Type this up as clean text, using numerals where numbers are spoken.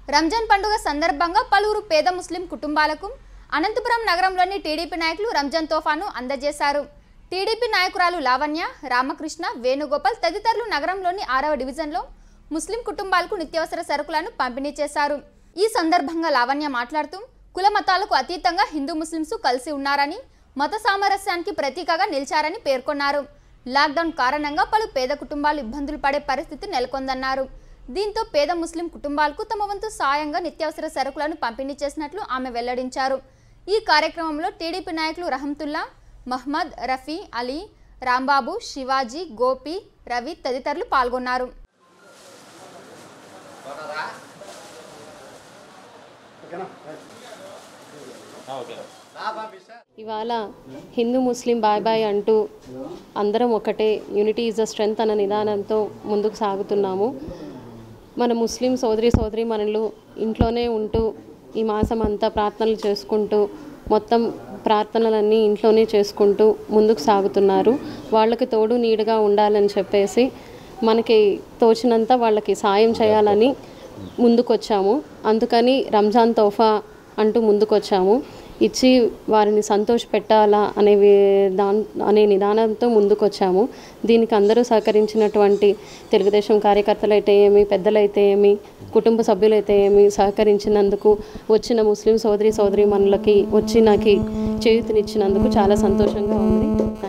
రంజాన్ పండుగ సందర్భంగా పలువురు పేద ముస్లిం కుటుంబాలకు అనంతపురం నగరంలోని టీడీపీ నాయకులు రంజాన్ తోఫాను అందజేశారు. టీడీపీ నాయకురాలు లావణ్య, రామకృష్ణ, వేణుగోపాల్ తదితరులు నగరంలోని 6వ డివిజన్లో ముస్లిం కుటుంబాలకు నిత్యావసర సరుకులను పంపిణీ చేశారు. ఈ సందర్భంగా లావణ్య మాట్లాడుతూ కుల మతాలకు అతీతంగా హిందూ ముస్లింస్ కలిసి ఉన్నారని, మత సామరస్యానికి ప్రతీకగా నిలిచారని పేర్కొన్నారు. లాక్డౌన్ కారణంగా పలు పేద కుటుంబాలు ఇబ్బందులు పడే పరిస్థితి నెలకొందన్నారు. దీంతో పేద ముస్లిం కుటుంబాలకు తమ వంతు సాయంగా నిత్యావసర సరుకులను పంపిణీ చేసినట్లు ఆమె వెల్లడించారు. ఈ కార్యక్రమంలో టీడీపీ నాయకులు రహంతుల్లా, మహ్మద్, రఫీ, అలీ, రాంబాబు, శివాజీ, గోపి, రవి తదితరులు పాల్గొన్నారు. ఇవాళ హిందూ ముస్లిం బాయ్ బాయ్ అంటూ అందరం ఒకటే, యూనిటీ ఈజ్ ద స్ట్రెంగ్త్ అన్న నిదానంతో ముందుకు సాగుతున్నాము. మన ముస్లిం సోదరి మనలు ఇంట్లోనే ఉంటూ ఈ మాసం అంతా ప్రార్థనలు చేసుకుంటూ మొత్తం ప్రార్థనలన్నీ ఇంట్లోనే చేసుకుంటూ ముందుకు సాగుతున్నారు. వాళ్ళకి తోడు నీడగా ఉండాలని చెప్పేసి మనకి తోచినంత వాళ్ళకి సాయం చేయాలని ముందుకొచ్చాము. అందుకని రంజాన్ తోఫా అంటూ ముందుకొచ్చాము. ఇచ్చి వారిని సంతోషపెట్టాలా అనే నిదానంతో ముందుకొచ్చాము. దీనికి అందరూ సహకరించినటువంటి తెలుగుదేశం కార్యకర్తలైతే ఏమి, పెద్దలైతే ఏమి, కుటుంబ సభ్యులైతే ఏమి సహకరించినందుకు, వచ్చిన ముస్లిం సోదరి మనలకి వచ్చి నాకు చేయూతనిచ్చినందుకు చాలా సంతోషంగా ఉంది.